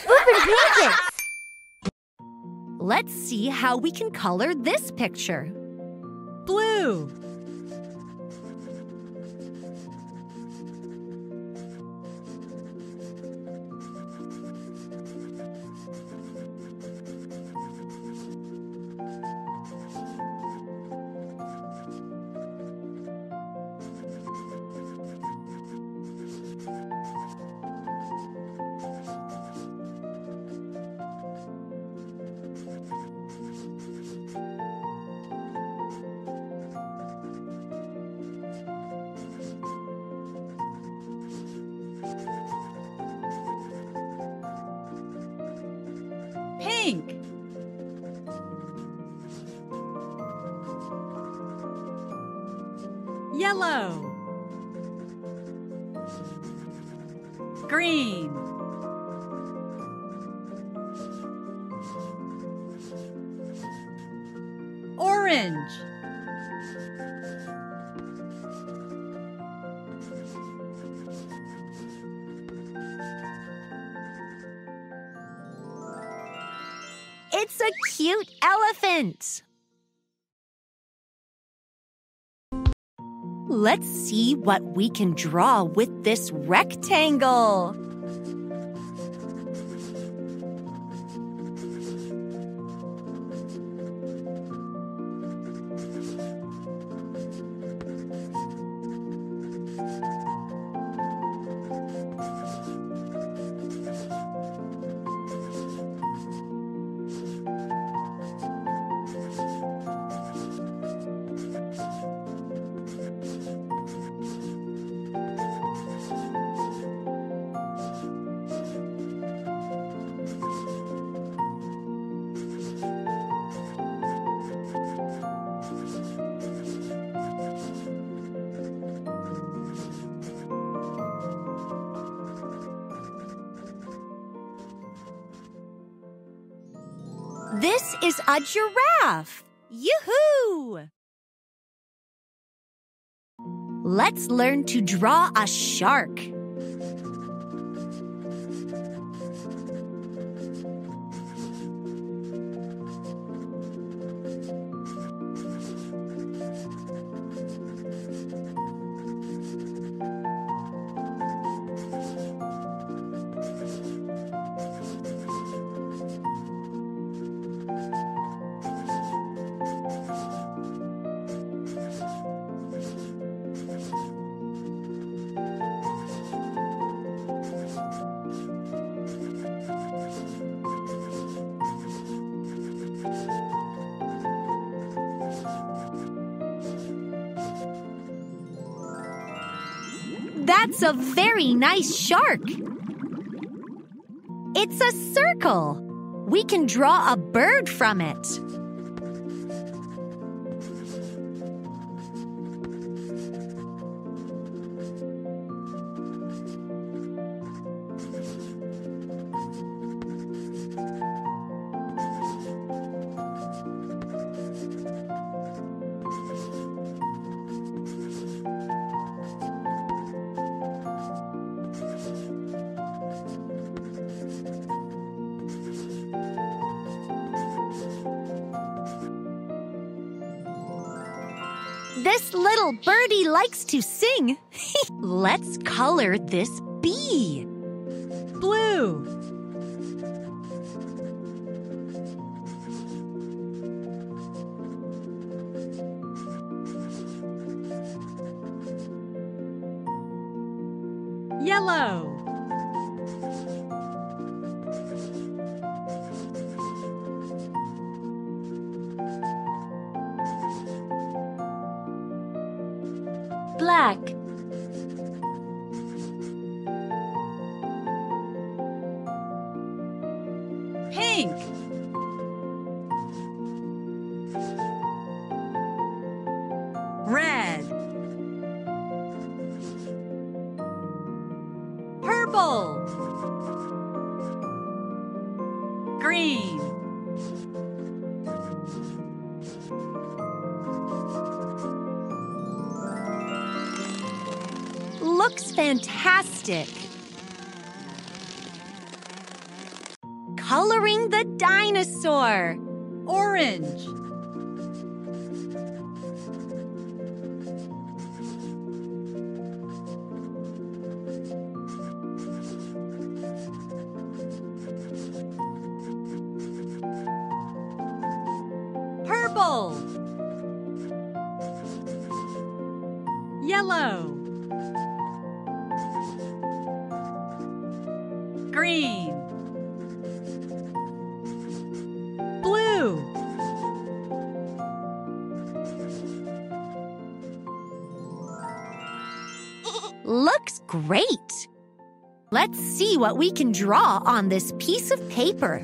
Open pancakes! Let's see how we can color this picture. Blue. Pink. Yellow. Green. Orange. It's a cute elephant. Let's see what we can draw with this rectangle. This is a giraffe. Yoo-hoo! Let's learn to draw a shark. That's a very nice shark. It's a circle. We can draw a bird from it. This little birdie likes to sing. Let's color this bee. Blue. Yellow. Black. Pink. Red. Purple. Green. Looks fantastic. coloring the dinosaur. Orange. Purple. Yellow. Green. Blue. Looks great. Let's see what we can draw on this piece of paper.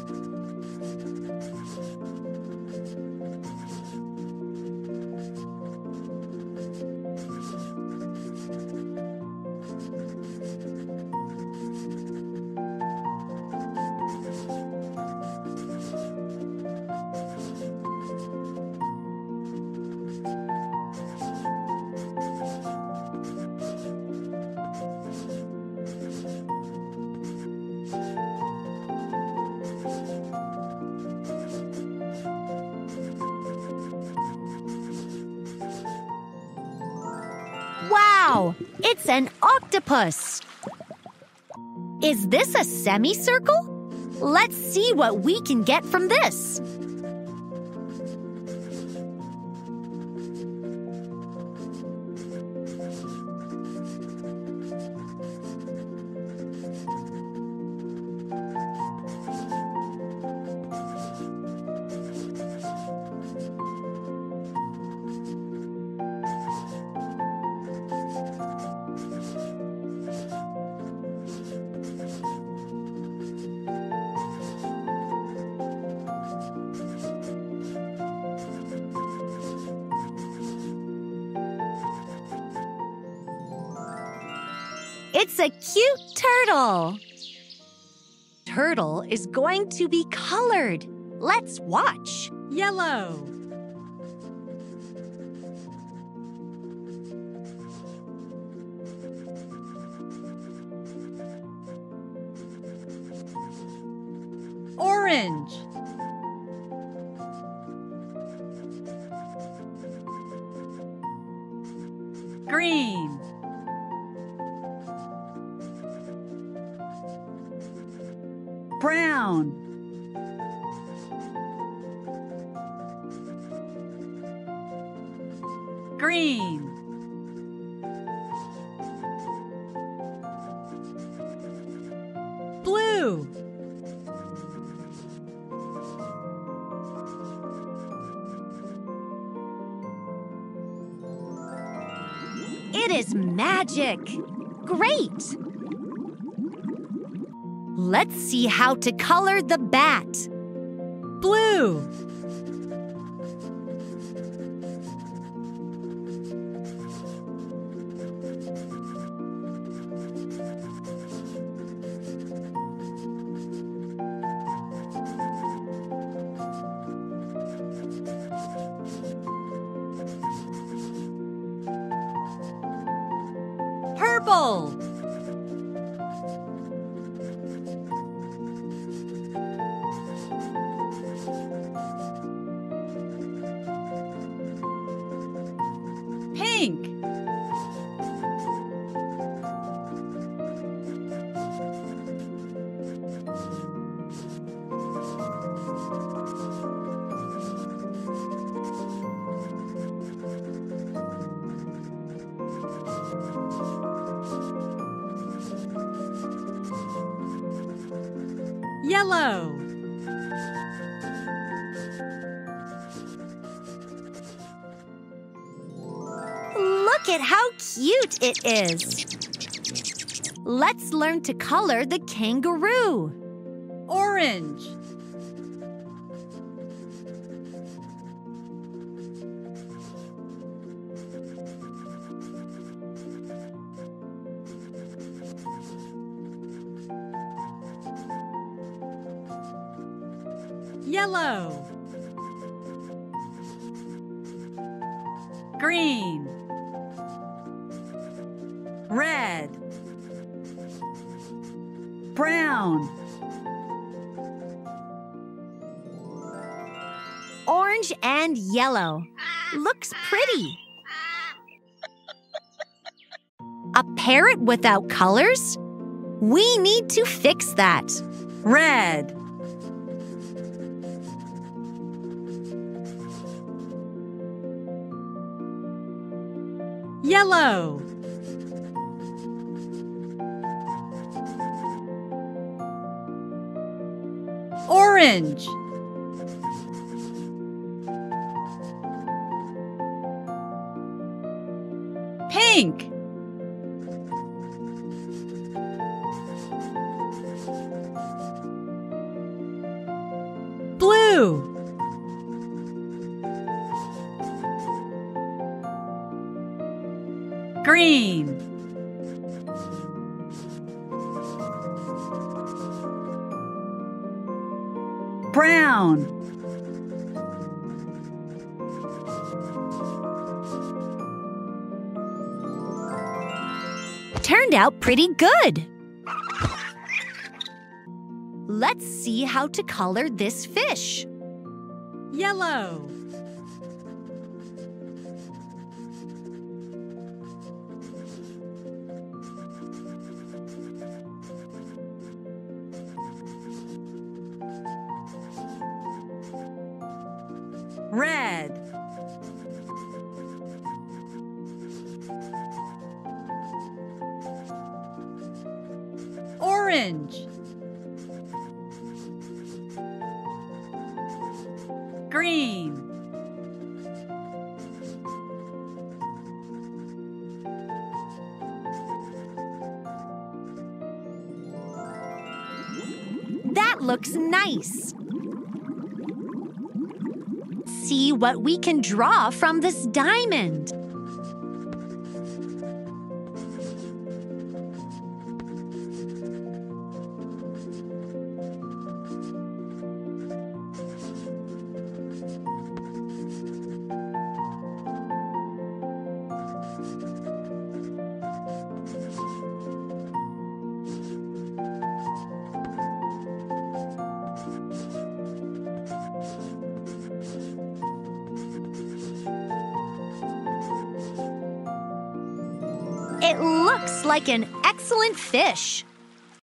Wow, it's an octopus. Is this a semicircle? Let's see what we can get from this. It's a cute turtle. Turtle is going to be colored. Let's watch. Yellow. Orange. Green. Brown. Green. Blue. It is magic. Great. Let's see how to color the bat. Blue. Purple. Pink. Yellow. Look at how cute it is. Let's learn to color the kangaroo. Orange. Yellow. Green. Red. Brown. orange and yellow. Looks pretty. A parrot without colors? We need to fix that. Red. Yellow. Orange. Pink. Blue. Green. Brown. Turned out pretty good. Let's see how to color this fish. Yellow. Red. Orange. Green. That looks nice. See what we can draw from this diamond. It looks like an excellent fish.